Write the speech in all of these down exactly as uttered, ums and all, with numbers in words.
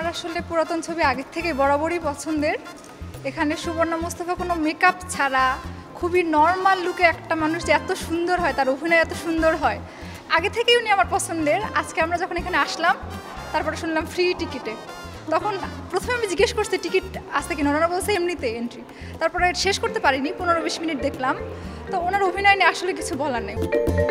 আসলে পুরাতন ছবি আগের থেকে বরাবরই পছন্দের। এখানে সুবর্ণা মোস্তফা কোনো মেকআপ ছাড়া খুবই নর্মাল লুকে একটা মানুষ যে এত সুন্দর হয়, তার অভিনয় এত সুন্দর হয়, আগে থেকেই উনি আমার পছন্দের। আজকে আমরা যখন এখানে আসলাম তারপরে শুনলাম ফ্রি টিকিটে, তখন প্রথমে আমি জিজ্ঞেস করছি টিকিট আসতে কিনা, ওনারা বলছে এমনিতে এন্ট্রি। তারপরে শেষ করতে পারিনি, পনেরো বিশ মিনিট দেখলাম। তো ওনার অভিনয় নিয়ে আসলে কিছু বলার নেই।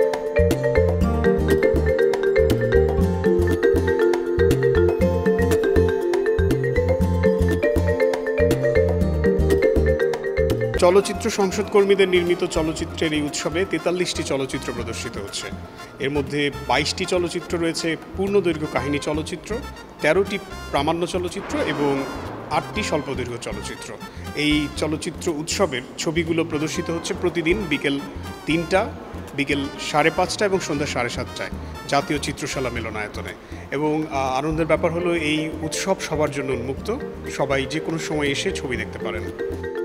চলচ্চিত্র সংসদ কর্মীদের নির্মিত চলচ্চিত্রের এই উৎসবে তেতাল্লিশটি চলচ্চিত্র প্রদর্শিত হচ্ছে। এর মধ্যে বাইশটি চলচ্চিত্র রয়েছে পূর্ণদৈর্ঘ্য কাহিনী চলচ্চিত্র, তেরোটি প্রামাণ্য চলচ্চিত্র এবং আটটি স্বল্পদৈর্ঘ্য চলচ্চিত্র। এই চলচ্চিত্র উৎসবের ছবিগুলো প্রদর্শিত হচ্ছে প্রতিদিন বিকেল তিনটা, বিকেল সাড়ে পাঁচটা এবং সন্ধ্যা সাড়ে সাতটায় জাতীয় চিত্রশালা মিলনায়তনে। এবং আনন্দের ব্যাপার হলো এই উৎসব সবার জন্য উন্মুক্ত, সবাই যে কোনো সময় এসে ছবি দেখতে পারেন।